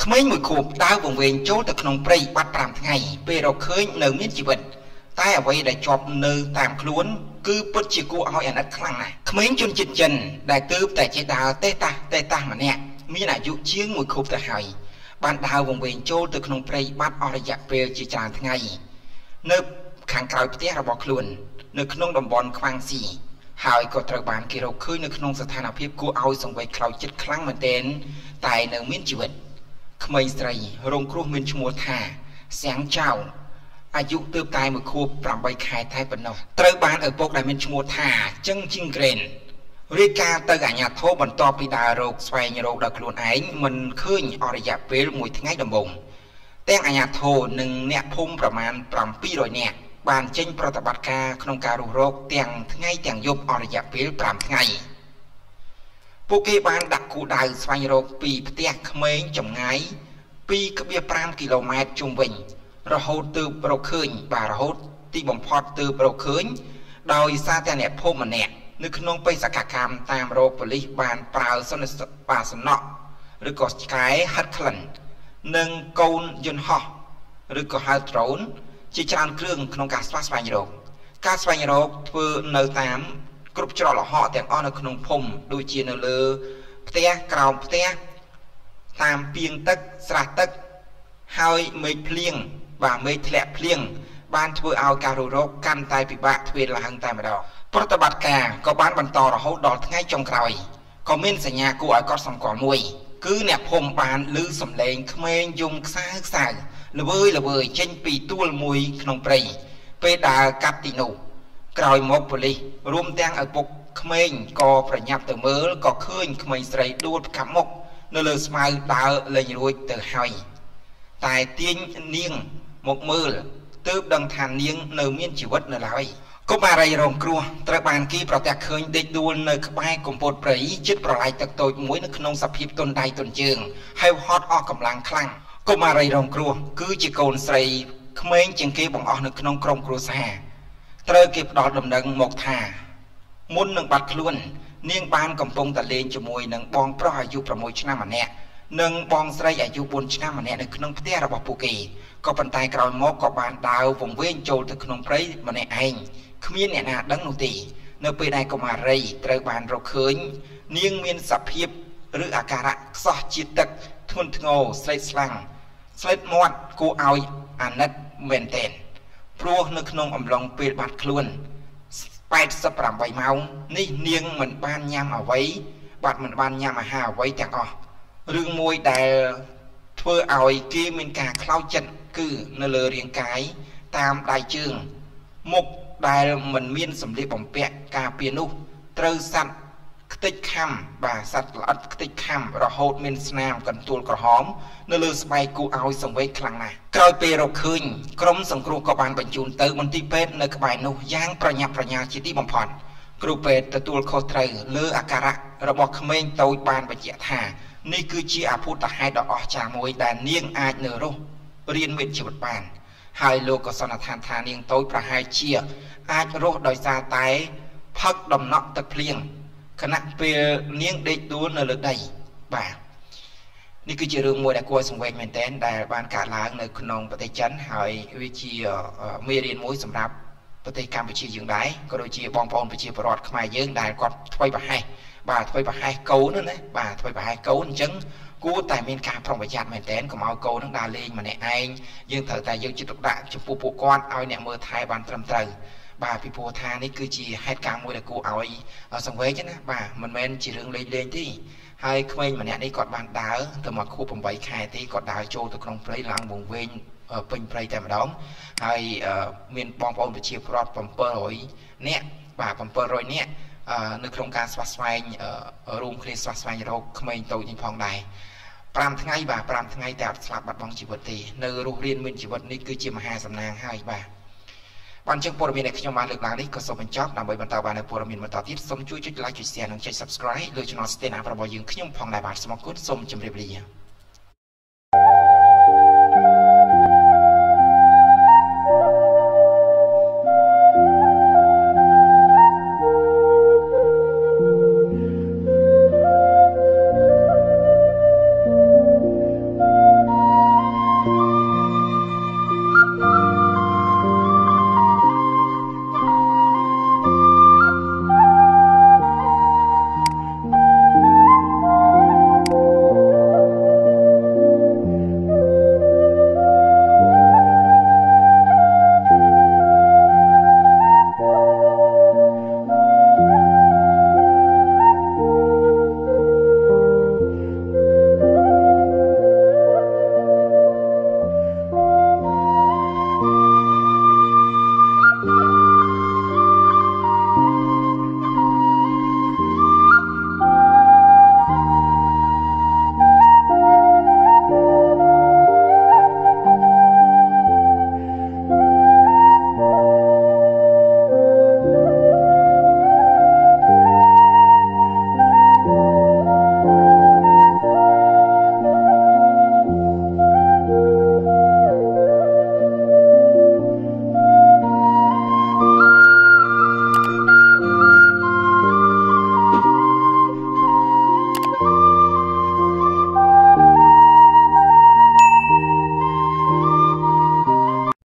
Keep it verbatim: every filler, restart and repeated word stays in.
ក្មេងមួយខួបដើរវង្វេងចូលទៅក្នុងព្រៃបាត់ប្រាំថ្ងៃពេលរកឃើញនៅមានជីវិតតែអ្វីដែលជាប់នៅតាមខ្លួនគឺពិតជាគួរឲ្យអាណិតខ្លាំងណាស់ក្មេងជនជាតិចិនដែលទើបតែចេះដើរតេះតាស់តេះតាស់ម្នាក់មានអាយុជាងមួយខួបទៅហើយបានដើរវង្វេងចូលទៅក្នុងព្រៃបាត់អស់រយៈពេលជាច្រើនថ្ងៃនៅខាងក្រោយផ្ទះរបស់ខ្លួននៅក្នុងតំបន់ខ្វាំងស៊ីហើយក៏ត្រូវបានគេរកឃើញនៅក្នុងស្ថានភាពគួរឲ្យសង្វេគខ្លោចចិត្តខ្លាំងមែនទែនតែនៅមានជីវិតក្មេងស្រីរងគ្រោះមានឈ្មោះថាសៀងចៅអាយុទើបតែមួយខួបប្រាំបីខែតែប៉ុណ្ណោះត្រូវបានឪពុកដែលមានឈ្មោះថាចឹងជីងក្រែនរាយការណ៍ទៅអាជ្ញាធរបន្ទាប់ពីដើររកស្វែងរកដល់ខ្លួនឯងមិនឃើញអស់រយៈពេលមួយថ្ងៃដំបូងទាំងអាជ្ញាធរនិងអ្នកភូមិប្រមាណប្រាំពីររយនាក់បានចេញប្រតិបត្តិការក្នុងការរុះរកទាំងថ្ងៃទាំងយប់អស់រយៈពេលប្រាំថ្ងៃពួកគេបានដាក់គូដៅស្វែងរកពីផ្ទះក្មេងចម្ងាយ ពីរដប់ប្រាំគីឡូម៉ែត្រជុំវិញរហូតទើបរកឃើញបាទរហូតទីបំផុតទើបរកឃើញដោយសារតែអ្នកភូមិម្នាក់នៅក្នុងបេសកកម្មតាមរកប៉ូលីសបានប្រើសន្តិបាសនៈឬក៏ឆ្កែហាត់ក្លិននិងកូនយន្តហោះឬក៏ហៅដ្រូនជាច្រើនគ្រឿងក្នុងការស្វែងស្វែងរកការស្វែងរកធ្វើនៅតាមគ្រប់ច្រកល្ហកទាំងអស់នៅក្នុងភូមិដូចជានៅលើផ្ទះក្រោមផ្ទះតាមពីងទឹកស្រះទឹកហើយមេឃភ្លៀងបាទមេឃធ្លាក់ភ្លៀងបានធ្វើឲ្យការរុះរកកាន់តែពិបាកទ្វេឡើងតែម្ដងប្រតិបត្តិការក៏បានបន្តរហូតដល់ថ្ងៃចុងក្រោយក៏មានសញ្ញាគួរឲ្យកត់សម្គាល់មួយគឺអ្នកភូមិបានឮសំឡេងក្មេងយំខ្សៅខ្សៅល្វើយល្វើយចេញពីទួលមួយក្នុងព្រៃពេលដើរកាត់ទីនោះក្រោយមកប៉ូលីសរួមទាំងឪពុកក្មេងក៏ប្រញាប់ទៅមើលក៏ឃើញក្មេងស្រីដួលផ្កាប់មុខនៅលើស្មៅដើរលេងរួចទៅហើយតែទាញនាងមកមើលទើបដឹងថានាងនៅមានជីវិតនៅឡើយកុមារីរងគ្រោះត្រូវបានគេប្រទះឃើញដេកដួលនៅក្បែរកំពតព្រៃជិតប្រឡាយទឹកតូចមួយនៅក្នុងសភាពទន់ដៃទន់ជើងហើយហត់អស់កម្លាំងខ្លាំងកុមារីរងគ្រោះគឺជាកូនស្រីក្មេងជាងគេបង្អស់នៅក្នុងក្រុមគ្រួសារត្រូវគេផ្ដល់ដំណឹងមកថាមុននឹងបាត់ខ្លួននាងបានកំពុងតែលេងជាមួយនឹងបងប្រុសអាយុប្រាំមួយឆ្នាំម្នាក់និងបងស្រីអាយុបួនឆ្នាំម្នាក់នៅក្នុងផ្ទះរបស់ពួកគេក៏ប៉ុន្តែក្រោយមកក៏បានដើរវង្វេងចូលទៅក្នុងព្រៃម្នាក់ឯងគ្មានអ្នកណាដឹងនោះទេនៅពេលដែលកុមារីត្រូវបានរកឃើញនាងមានសភាពឬអាការៈខ្សោះជាតិទឹកធ្ងន់ធ្ងរស្លេកស្លាំងស្លេកមាត់គួរឲ្យអាណិតមែនទែនព្រោះនៅក្នុងអំឡុងពេលបាត់ខ្លួនแปดสิบแปดម៉ោងនេះនាងមិនបានញ៉ាំអ្វីបាទមិនបានញ៉ាំអាហារអ្វីទាំងអស់រឿងមួយដែលធ្វើឲ្យគេមានការខ្លោចចិត្តគឺនៅលើរាងកាយតាមដៃជើងមុខដែលមិនមានសម្លៀកបំពាក់ការពារនោះត្រូវសัตว์ខ្ទេចខំបាទសัตว์ល្អិតខ្ទេចខំរហូតមានស្នាមកន្ទួលក្រហមនៅលើស្បែកគូឲ្យសង្វេគខ្លាំងណាស់ក្រោយពេលរកឃើញក្រុមសង្គ្រោះក៏បានបញ្ជូនទៅមន្ទីរពេទ្យនៅក្បែរនោះយ៉ាងប្រញាប់ប្រញាល់ជាទីបំផុតគ្រូពេទ្យទទួលខុសត្រូវលើអាការៈរបស់ក្មេងតូចបានបញ្ជាក់ថានេះគឺជាអភូតហេតុដ៏អស្ចារ្យមួយដែលនាងអាចនៅរស់រៀនមានជីវិតបានហើយលោកក៏សន្និដ្ឋានថានាងតូចប្រហែលជាអាចរស់ដោយសារតែផឹកដំណក់ទឹកភ្លៀងខណៈពេលនាងដេកដួលនៅលើដីបាទនេះគឺជារឿងមួយដែលគួរសង្វេគមែនទែនដែលបានកើតឡើងនៅក្នុងប្រទេសចិនហើយវាជាមេរៀនមួយសម្រាប់ប្រទេសកម្ពុជាយើងដែរក៏ដូចជាបងប្អូនប្រជាពលរដ្ឋខ្មែរយើងដែលគាត់ធ្វើប្រហែសបាទធ្វើប្រហែសកូនណាបាទធ្វើប្រហែសកូនអញ្ចឹងគួរតែមានការប្រុងប្រយ័ត្នមែនទែនកុំឲ្យកូននឹងដើរលេងម្នាក់ឯងយើងត្រូវតែយកចិត្តទុកដាក់ចំពោះពួកគាត់ឲ្យអ្នកមើលថែបានត្រឹមត្រូវបាទពីព្រោះថានេះគឺជាហេតុការណ៍មួយដែលគួរឲ្យសង្វេគណាបាទមិនមែនជារឿងលេងលេងទេហើយក្មេងម្នាក់នេះគាត់បានដើរទៅមកខួបប្រាំបីខែទេគាត់ដើរចូលទៅក្នុងព្រៃឡើងវង្វេងពេញព្រៃតែម្ដងហើយមានបងប្អូនប្រជាពលរដ្ឋbảy trămនាក់បាទbảy trămនាក់នៅក្នុងការស្វាស្វែងរួមគ្នាស្វាស្វែងរកក្មេងតូចនេះផងដែរប្រាំថ្ងៃបាទប្រាំថ្ងៃតែអត់ស្លាប់បាត់បង់ជីវិតទេនៅរស់រានមានជីវិតនេះគឺជាមហាសំណាងហើយបាទបានជាព័ត៌មានដែលខ្ញុំបានលើកឡើងនេះក៏សូមបញ្ចប់ដើម្បីបន្តបាននូវព័ត៌មានបន្តទៀតសូមជួយចុច like ចុច share និងចុច subscribe លើ channel Stand Up របស់យើងខ្ញុំផងដែរបាទសូមអរគុណសូមជម្រាបលា